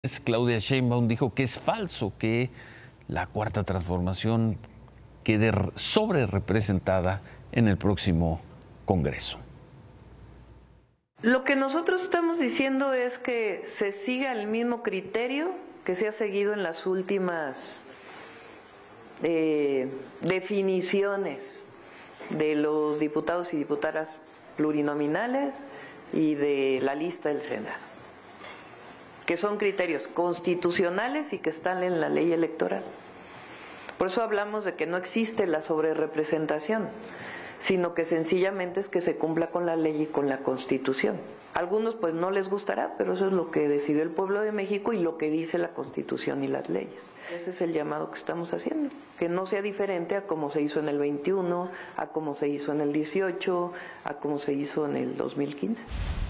Claudia Sheinbaum dijo que es falso que la Cuarta Transformación quede sobrerepresentada en el próximo Congreso. Lo que nosotros estamos diciendo es que se siga el mismo criterio que se ha seguido en las últimas definiciones de los diputados y diputadas plurinominales y de la lista del Senado, que son criterios constitucionales y que están en la ley electoral. Por eso hablamos de que no existe la sobrerepresentación, sino que sencillamente es que se cumpla con la ley y con la Constitución. A algunos pues no les gustará, pero eso es lo que decidió el pueblo de México y lo que dice la Constitución y las leyes. Ese es el llamado que estamos haciendo, que no sea diferente a como se hizo en el 21, a como se hizo en el 18, a como se hizo en el 2015.